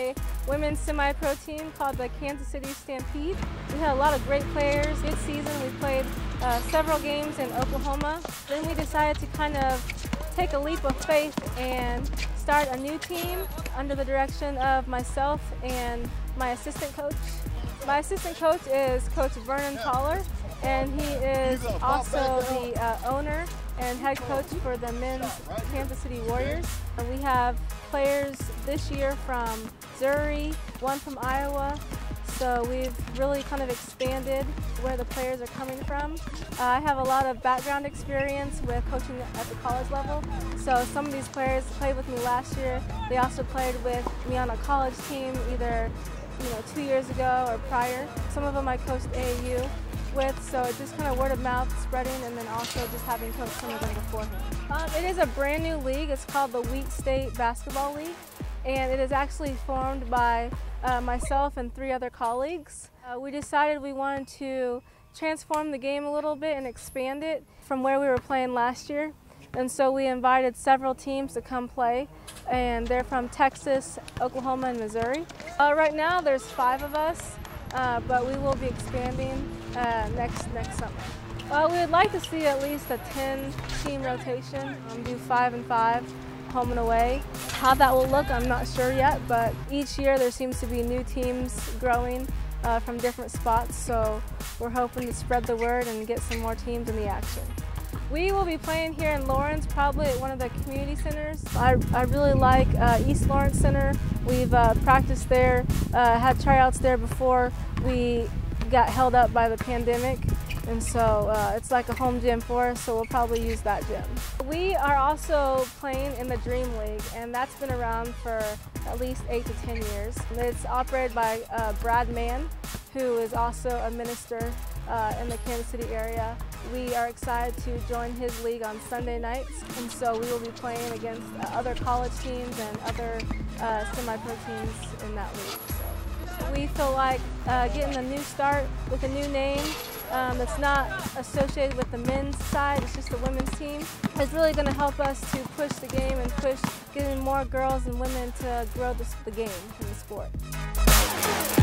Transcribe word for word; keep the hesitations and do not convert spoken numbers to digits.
a women's semi-pro team called the Kansas City Stampede. We had a lot of great players. Good season. We played uh, several games in Oklahoma. Then we decided to kind of take a leap of faith and start a new team under the direction of myself and my assistant coach. My assistant coach is Coach Vernon Toller, and he is also the uh, owner and head coach for the men's Kansas City Warriors. And we have players this year from Missouri, one from Iowa, so we've really kind of expanded where the players are coming from. Uh, I have a lot of background experience with coaching at the college level, so some of these players played with me last year. They also played with me on a college team either you know, two years ago or prior. Some of them I coached A A U with, so it just kind of word of mouth spreading, and then also just having coached some of them beforehand. Um, it is a brand new league. It's called the Wheat State Basketball League, and it is actually formed by uh, myself and three other colleagues. Uh, we decided we wanted to transform the game a little bit and expand it from where we were playing last year. And so we invited several teams to come play, and they're from Texas, Oklahoma, and Missouri. Uh, right now there's five of us, uh, but we will be expanding uh, next next summer. Uh, we would like to see at least a ten team rotation, um, do five and five, home and away. How that will look, I'm not sure yet, but each year there seems to be new teams growing uh, from different spots, so we're hoping to spread the word and get some more teams in the action. We will be playing here in Lawrence, probably at one of the community centers. I, I really like uh, East Lawrence Center. We've uh, practiced there, uh, had tryouts there before we got held up by the pandemic. And so uh, it's like a home gym for us, so we'll probably use that gym. We are also playing in the Dream League, and that's been around for at least eight to ten years. It's operated by uh, Brad Mann, who is also a minister uh, in the Kansas City area. We are excited to join his league on Sunday nights, and so we will be playing against uh, other college teams and other uh, semi-pro teams in that league. So we feel like uh, getting a new start with a new name um, that's not associated with the men's side, it's just a women's team, is really going to help us to push the game and push getting more girls and women to grow the, the game in the sport.